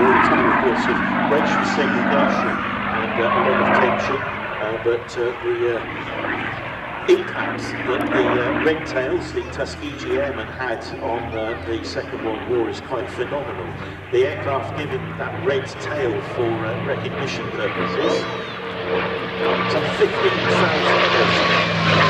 war, a time, of course, of racial segregation and a lot of tension, but the impact that the red tails, the Tuskegee Airmen, had on the Second World War is quite phenomenal. The aircraft given that red tail for recognition purposes, some 15,000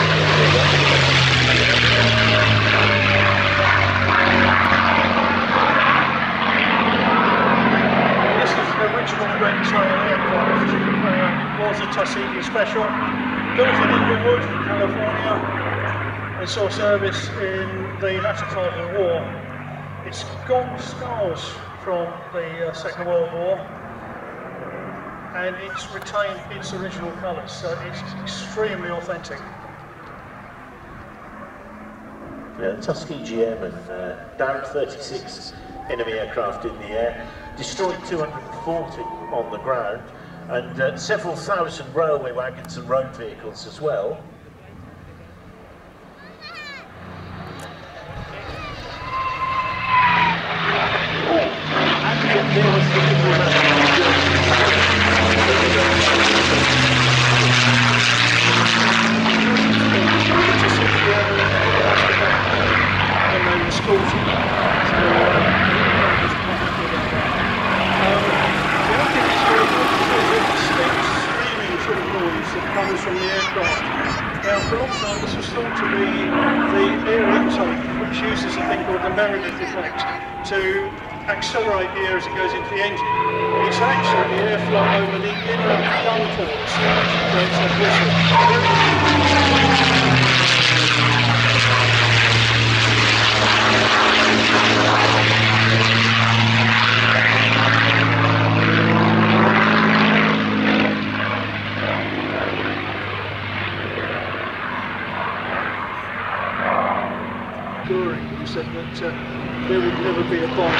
This is the original red tail aircraft. It was a Tuskegee Special, built in Inglewood, California. It saw service in the latter part of the war. It's got scars from the Second World War, and it's retained its original colours, so it's extremely authentic. The Tuskegee Airmen downed 36 enemy aircraft in the air, destroyed 240 on the ground, and several thousand railway wagons and road vehicles as well. And there was the comes from the aircraft. Now, for a long time, this was thought to be the air intake, which uses a thing called the Meredith effect to accelerate the air as it goes into the engine. It's actually the airflow over the inner gun ports that creates that He said that there would never be a bomb.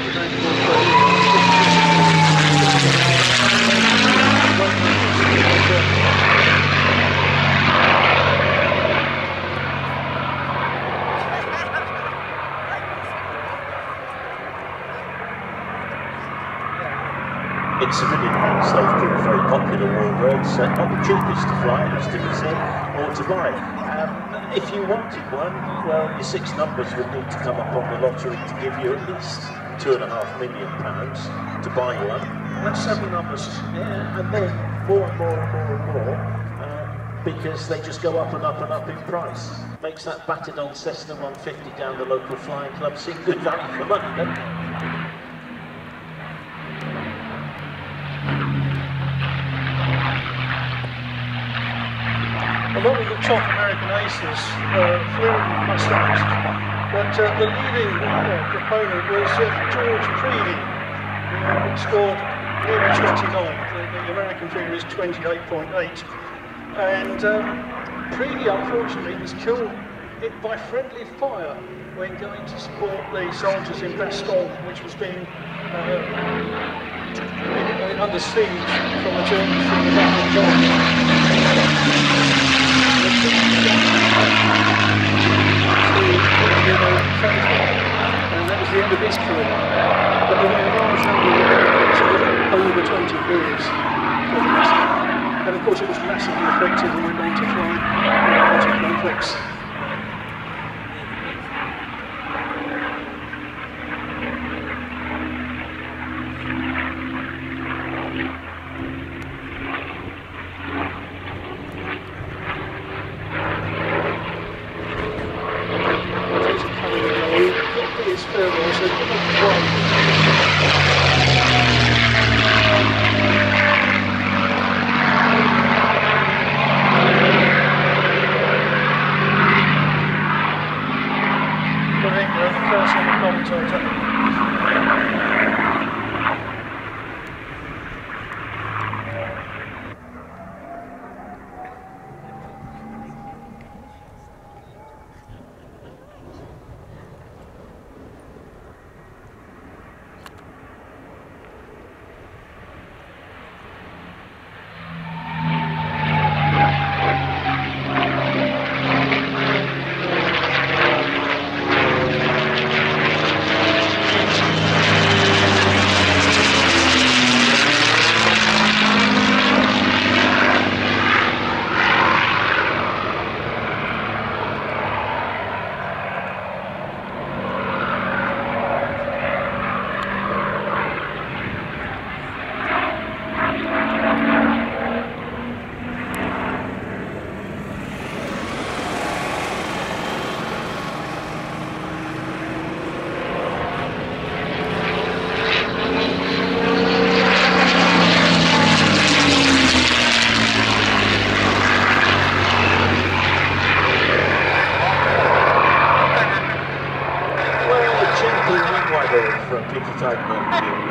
In civilian hands, they've been very popular warbirds, not the cheapest to fly, as to be said, or to buy. If you wanted one, well, your 6 numbers would need to come up on the lottery to give you at least £2.5 million to buy one. That's 7 numbers. Yeah, and then more and more and more and more, because they just go up and up and up in price. Makes that battered on Cessna 150 down the local flying club seem good value for money, doesn't it? A lot of the top American aces flew Mustangs, but the leading proponent was George Preedy, who scored nearly 29. The American figure is 28.8. And Preedy, unfortunately, was killed by friendly fire when going to support the soldiers in Bastogne, which was being under siege from the Germans from the Battle of John. And that was the end of his career. But there were a large number of over 20 careers. And of course it was massively effective when we went to fly in conflicts.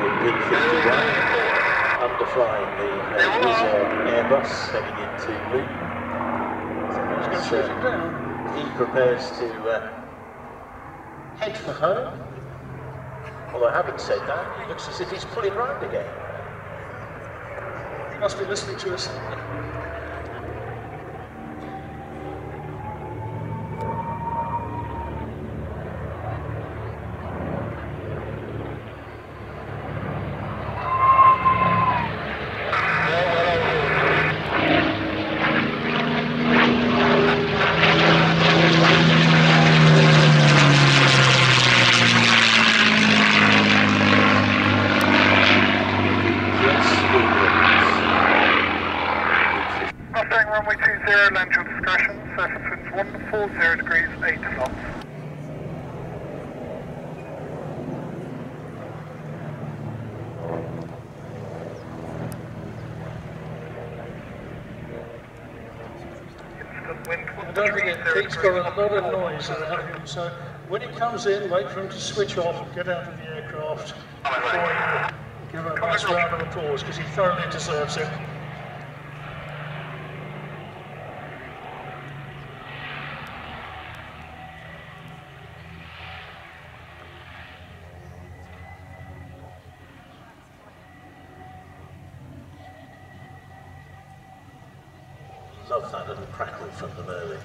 P-51, underflying the Airbus heading into loop. So he prepares to head for home. Although having said that, it looks as if he's pulling round again. He must be listening to us. Don't forget, Pete's got a lot of noise around him, so when he comes in, wait for him to switch off and get out of the aircraft before you give him a nice round of applause, because he thoroughly deserves it. Love that little crackle from them early.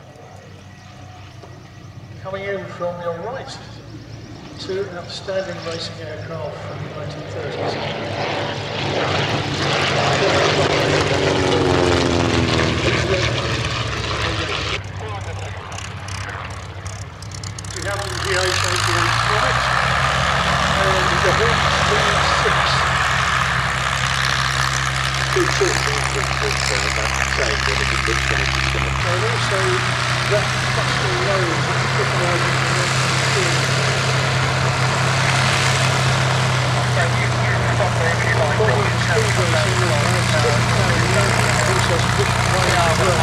Coming in from your right, two outstanding racing aircraft from the 1930s. We have the G-SIJJ flight and the Warden 6. Good talk, And also that fucking load that's putting over the next field. Probably speed racing also switched way out of